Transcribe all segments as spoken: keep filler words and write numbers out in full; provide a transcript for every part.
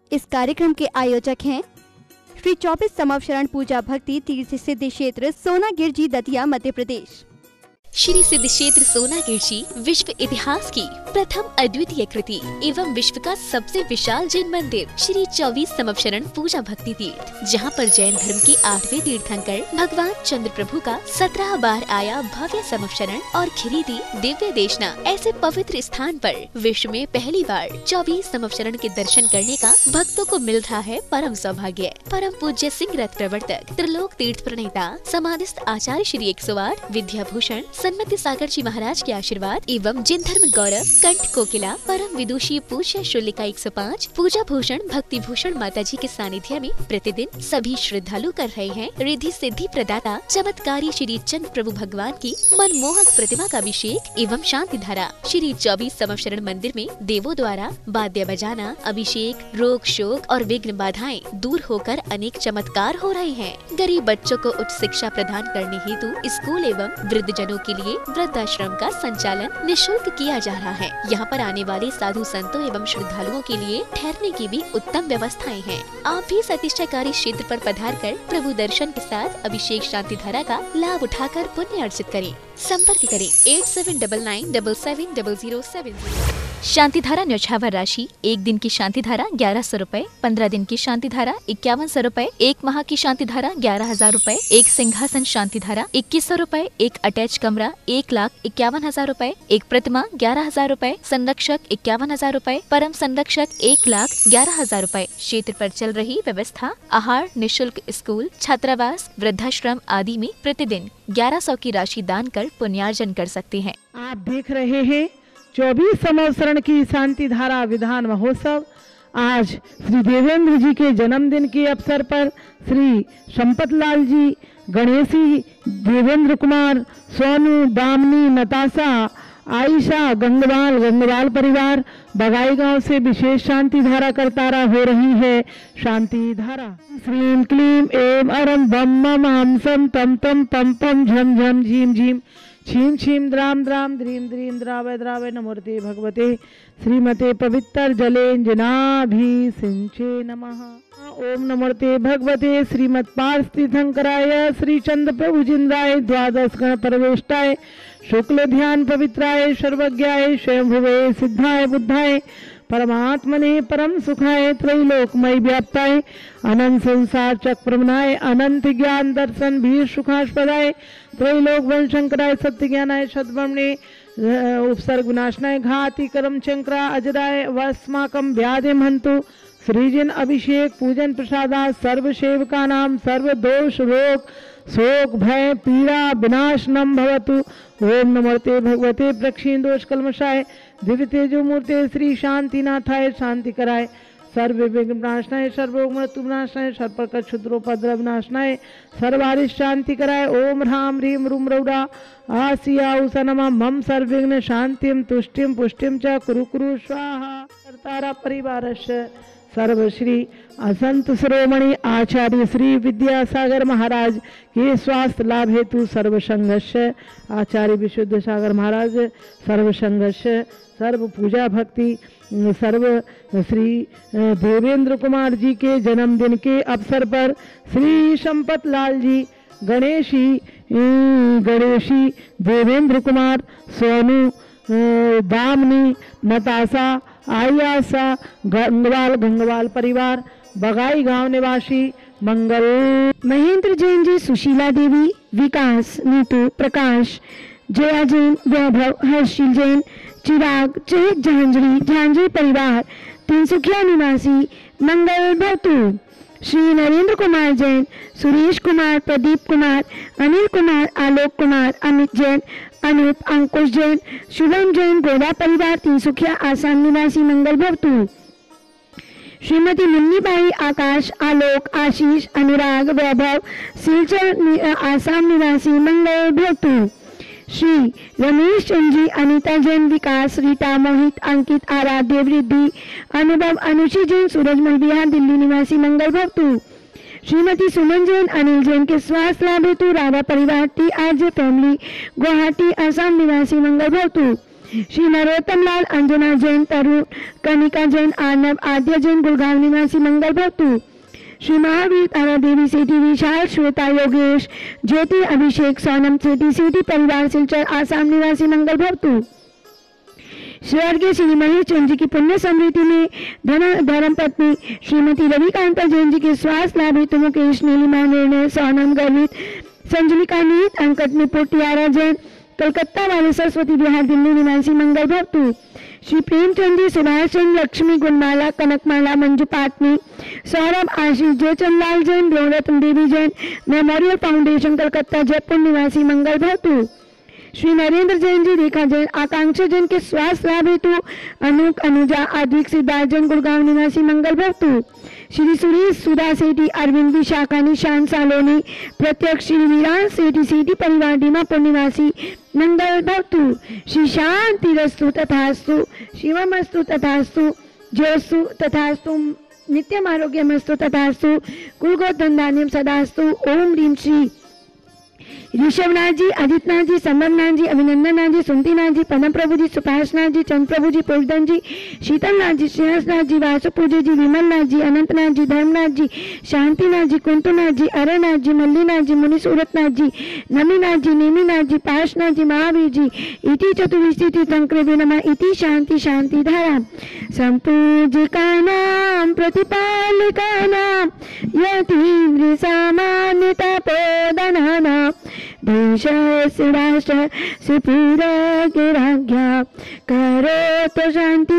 इस कार्यक्रम के आयोजक हैं श्री चौबीस समवशरण पूजा भक्ति तीर्थ सिद्धि क्षेत्र सोनागिर जी, दतिया, मध्य प्रदेश। श्री सिद्धि क्षेत्र सोनागिर जी विश्व इतिहास की प्रथम अद्वितीय कृति एवं विश्व का सबसे विशाल जैन मंदिर श्री चौबीस समवशरण पूजा भक्ति तीर्थ, जहां पर जैन धर्म के आठवें तीर्थंकर भगवान चंद्र प्रभु का सत्रह बार आया भव्य समवशरण और खिरीदी दिव्य देशना ऐसे पवित्र स्थान पर विश्व में पहली बार चौबीस समवशरण के दर्शन करने का भक्तों को मिल रहा है परम सौभाग्य। परम पूज्य सिंह रथ प्रवर्तक त्रिलोक तीर्थ प्रणेता समाधिस्थ आचार्य श्री एक सौ आठ विद्याभूषण सन्मति सागर जी महाराज के आशीर्वाद एवं जिन धर्म गौरव कंठ कोकिला परम विदुषी पूज्य शुल्लिका एक सौ पाँच पूजा भूषण भक्ति भूषण माता जी के सानिध्य में प्रतिदिन सभी श्रद्धालु कर रहे हैं रिद्धि सिद्धि प्रदाता चमत्कारी श्री चंद्र प्रभु भगवान की मनमोहक प्रतिमा का अभिषेक एवं शांति धारा। श्री चौबीस समवशरण मंदिर में देवों द्वारा वाद्य बजाना, अभिषेक, रोग शोक और विघ्न बाधाएं दूर होकर अनेक चमत्कार हो रहे हैं। गरीब बच्चों को उच्च शिक्षा प्रदान करने हेतु स्कूल एवं वृद्ध जनों के लिए वृद्धाश्रम का संचालन निःशुल्क किया जा रहा है। यहाँ पर आने वाले साधु संतों एवं श्रद्धालुओं के लिए ठहरने की भी उत्तम व्यवस्थाएं हैं। आप भी इस अतिशयकारी क्षेत्र पर पधार कर प्रभु दर्शन के साथ अभिषेक शांति धारा का लाभ उठाकर पुण्य अर्जित करें। संपर्क करें eight seven double nine double seven double zero seven zero. शांति धारा न्यौछावर राशि एक दिन की शांति धारा ग्यारह सौ रूपए, पंद्रह दिन की शांति धारा इक्यावन सौ रूपए, एक माह की शांति धारा ग्यारह हजार रूपए, एक सिंहासन शांति धारा इक्कीस सौ रूपए, एक अटैच कमरा एक लाख इक्यावन हजार रूपए, एक प्रतिमा ग्यारह हजार रूपए, संरक्षक इक्यावन हजार रूपए, परम संरक्षक एक लाख ग्यारह हजार रूपए। क्षेत्र पर चल रही व्यवस्था आहार, निःशुल्क स्कूल, छात्रावास, वृद्धाश्रम आदि में प्रतिदिन ग्यारह सौ की राशि दान कर पुण्यार्जन कर सकते हैं। आप देख रहे हैं चौबीस समवशरण की शांति धारा विधान महोत्सव। आज श्री देवेंद्र जी के जन्मदिन के अवसर पर श्री संपत लाल जी, गणेशी, देवेंद्र कुमार, सोनू, दामनी, नताशा, आयशा, गंगवाल, गंगवाल परिवार बगाई गांव से विशेष शांति धारा करतारा हो रही है। शांति धारा श्रीम क्लीम एम अरम बम मम हम सम तम तम पम पम झम झम झीम झीम छीम छीम द्राम द्राम द्रीम द्रीम द्रावय द्रावय नमोर्ते भगवते श्रीमते पवित्र जलेंजनाभि सिंचे नमः। ओम नमोर्ते भगवते श्रीमत् पार्थ तीर्थंकराय श्री चंद्र प्रभु जिंद्राय द्वादश गण परवेष्टाय शुक्ल ध्यान पवित्राय सर्वज्ञाय स्वयंभुवे सिद्धाय बुद्धाय परमात्मने परम सुखाय त्रैलोकमय व्याप्ताय अनंत संसार चक्रमनाय अनंत ज्ञान दर्शन भी सुखास्पदाय त्रैलोक वंशंकराय सत्य ज्ञानाय सद्ब्रह्मणे उपसर्ग विनाशनाय घाति कर्म चंक्रा अजराय वस्माकम व्याधिम हंतु श्रीजन अभिषेक पूजन प्रसादा सर्व सेवका नाम सर्व दोष रोग शोक भय पीड़ा विनाश नम भवतु। ओम नमोते भगवते प्रक्षीण दोष कलमशाय दिव्य तेजो मूर्ते श्री शांतिनाथाय शांति कराय सर्व विघ्न विनाशनाय सर्वोग मृत्यु विनाशनाय सर्वप्रकार क्षुद्रोपद्रव विनाशनाय सर्वारिष्ट शांति कराय। ओम ह्राम ह्रीम रूम रौरा आसिया उषनमा मम सर्वविघ्न शांतिम तुष्टिम पुष्टिम च कुरु कुरु स्वाहा। कर्तारा परिवारस्य सर्वश्री असंत शिरोमणि आचार्य श्री विद्यासागर महाराज के स्वास्थ्य लाभ हेतु सर्व संघर्ष आचार्य विशुद्ध सागर महाराज सर्व संघर्ष सर्व पूजा भक्ति सर्व श्री देवेंद्र कुमार जी के जन्मदिन के अवसर पर श्री संपत लाल जी, गणेशी गणेशी देवेंद्र कुमार, सोनू, दामनी, नताशा, आयासा, गंगवाल गंगवाल परिवार बगाई गांव निवासी मंगल, महेंद्र जैन जी, सुशीला देवी, विकास, नीतू, प्रकाश, जया जैन, वैभव, हर्षिल जैन, चिराग, चेत झांझरी झांझरी परिवार तिनसुखिया निवासी मंगल भवतु। श्री नरेंद्र कुमार जैन, सुरेश कुमार, प्रदीप कुमार, अनिल कुमार, आलोक कुमार, अमित जैन, अनूप, अंकुश जैन, शुभम जैन, गोदा परिवार तिनसुखिया आसाम निवासी मंगल भवतु। श्रीमती मुन्नीबाई, आकाश, आलोक, आशीष, अनुराग, वैभव, सिलचर आसाम निवासी मंगल भवतु। श्री रमेश चंद जी, अनीता जैन, विकास, रीता, मोहित, अंकित, आराध्य, वृद्धि, अनुभव, अनुषी जैन, सूरजमल बिहार दिल्ली निवासी मंगल भवतु। श्रीमती सुमन जैन, अनिल जैन के स्वास्थ्य लाभ हेतु राधा परिवार T RJ family Guwahati Assam निवासी मंगल भवतु। श्री नरोत्तम लाल, अंजना जैन, तरुण, कनिका जैन, आर्नव, आद्य जैन, गुड़गांव निवासी मंगल भवतु। श्री महावीर तारा देवी सेठी, विशाल, श्वेता, योगेश, ज्योति, अभिषेक, सोनम सेठी, सेठी परिवार, सिलचर, आसाम निवासी मंगल भवतु। स्वर्गीय श्री महेश जैन जी की पुण्य समृद्धि में धन धर्म पत्नी श्रीमती रविकांता जैन जी के स्वास्थ्य लाभ हेतु मुकेश, नीलिमा, निर्णय, सोनम, गर्वित, संजलिका, नीत, अंकट में पोटियारा जैन, कलकत्ता वाले, सरस्वती विहार, दिल्ली निवासी मंगल भवतु। श्री प्रेमचंद जी, सुभाष चंद्र, लक्ष्मी, गुणमाला, कनकमाला, मंजू पाटनी, सौरभ, आशीष, जयचंद लाल जैन, रत्न देवी जैन, मेमोरियल फाउंडेशन, कलकत्ता, जयपुर निवासी मंगल भवतु। श्री नरेंद्र जैन जी, रेखा जैन, आकांक्षा जैन के स्वास्थ्य लाभ हेतु अनूप, अनुजा, आद्विक, सिद्धार्थ जैन, गुड़गांव निवासी मंगल भवतु। श्री सुरेश, सुधा सेठी, अरविंद, विशाखा, निशांत, सालोनी, प्रत्यक्ष, श्री वीरान सेठी, सेठी परिवार, दीमापुर निवासी मंगल भवतु। श्री शांति रस्तु तथास्तु, शिवमस्तु तथास्तु, ज्योस्तु तथास्तु, नित्यम आरोग्यमस्तु तथास्तु, कुलगोधन धान्यम सदास्तु। ओम ह्रीम श्री ऋषभनाथ जी, अदितनाथ जी, संभवनाथ जी, अभिनंदननाथ जी, सुंतीनाथ जी, पदम प्रभु जी, सुभाषनाथ जी, चंद प्रभु जी, पुरुषधन जी, शीतलनाथ जी, श्रेयसनाथ जी, वासुपूज्य जी, विमलनाथ जी, अनंतनाथ जी, धर्मनाथ जी, शांतिनाथ जी, कुंतुनाथ जी, अरनाथ जी, मल्लीनाथ जी, मुनि सूरतनाथ जी, नमीनाथ जी, नेमीनाथ जी, पार्शनाथ जी, महावीर जी। इति चतुर्विंशति तीर्थंकरे नमः। इति शांति शांति धारा। संपूजिकानां प्रतिपालिकानां यतीन्द्र सामान्य तपोधनानां देशस्य राष्ट्रस्य पूरक राज्ञा करोतु शांति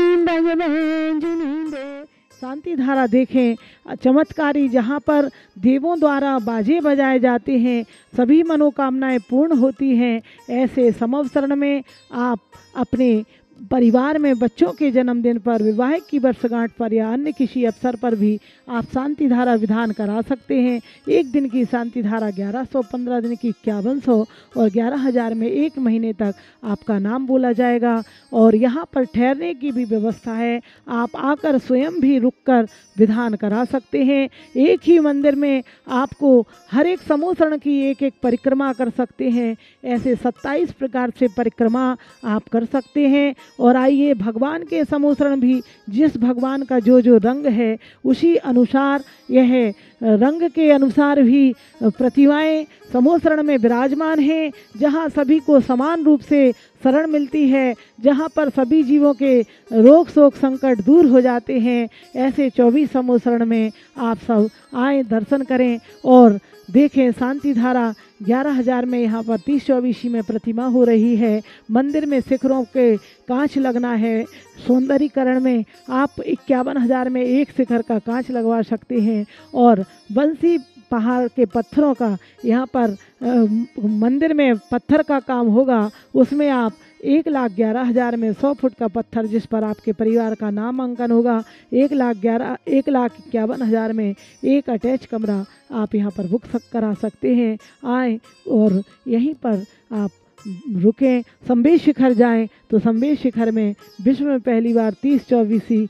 भगवान जिनेन्द्र। शांति धारा देखें, चमत्कारी, जहाँ पर देवों द्वारा बाजे बजाए जाते हैं, सभी मनोकामनाएं पूर्ण होती हैं। ऐसे समवसरण में आप अपने परिवार में बच्चों के जन्मदिन पर, विवाह की वर्षगांठ पर या अन्य किसी अवसर पर भी आप शांति धारा विधान करा सकते हैं। एक दिन की शांति धारा ग्यारह सौ, पंद्रह दिन की इक्यावन सौ और ग्यारह हज़ार में एक महीने तक आपका नाम बोला जाएगा। और यहाँ पर ठहरने की भी व्यवस्था है, आप आकर स्वयं भी रुककर विधान करा सकते हैं। एक ही मंदिर में आपको हर एक समूसरण की एक एक परिक्रमा कर सकते हैं। ऐसे सत्ताईस प्रकार से परिक्रमा आप कर सकते हैं। और आइए, भगवान के समूसरण भी जिस भगवान का जो जो रंग है उसी अनुसार, यह रंग के अनुसार भी प्रतिमाएं समूसरण में विराजमान हैं, जहां सभी को समान रूप से शरण मिलती है, जहां पर सभी जीवों के रोग शोक संकट दूर हो जाते हैं। ऐसे चौबीस समूसरण में आप सब आए, दर्शन करें और देखें। शांति धारा ग्यारह हज़ार में यहाँ पर तीस चौबीसी में प्रतिमा हो रही है। मंदिर में शिखरों के कांच लगना है। सौंदर्यीकरण में आप इक्यावन हज़ार में एक शिखर का कांच लगवा सकते हैं। और बंसी पहाड़ के पत्थरों का यहाँ पर आ, मंदिर में पत्थर का काम होगा, उसमें आप एक लाख ग्यारह हज़ार में सौ फुट का पत्थर जिस पर आपके परिवार का नाम अंकन होगा, एक लाख ग्यारह एक लाख इक्यावन हज़ार में एक अटैच कमरा आप यहाँ पर बुक सक करा सकते हैं। आएँ और यहीं पर आप रुकें। संबेश शिखर जाएं तो संबेश शिखर में विश्व में पहली बार तीस चौबीसी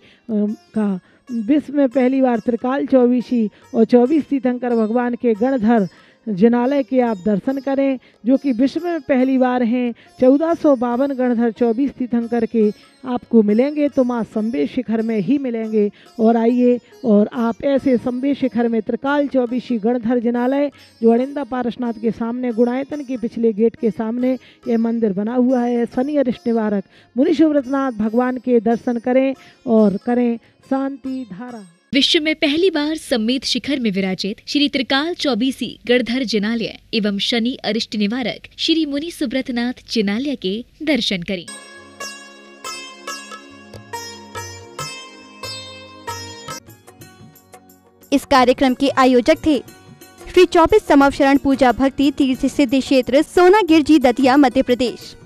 का विश्व में पहली बार त्रिकाल चौबीसी और चौबीस तीर्थंकर भगवान के गणधर जिनालय के आप दर्शन करें, जो कि विश्व में पहली बार हैं। चौदह सौ बावन गणधर चौबीस तीर्थंकर के आपको मिलेंगे तो माँ संबेश शिखर में ही मिलेंगे। और आइए, और आप ऐसे संबेश शिखर में त्रिकाल चौबीसी गणधर जिनालय, जो अड़िंदा पारसनाथ के सामने गुणायतन के पिछले गेट के सामने यह मंदिर बना हुआ है, शनि अरिष्ट निवारक मुनि सुव्रतनाथ भगवान के दर्शन करें और करें शांति धारा। विश्व में पहली बार सम्मेत शिखर में विराजित श्री त्रिकाल चौबीसी गणधर जिनालय एवं शनि अरिष्ट निवारक श्री मुनि सुब्रतनाथ जिनालय के दर्शन करें। इस कार्यक्रम के आयोजक थे श्री चौबीस समवशरण पूजा भक्ति तीर्थ सिद्धि क्षेत्र सोनागिर जी, दतिया, मध्य प्रदेश।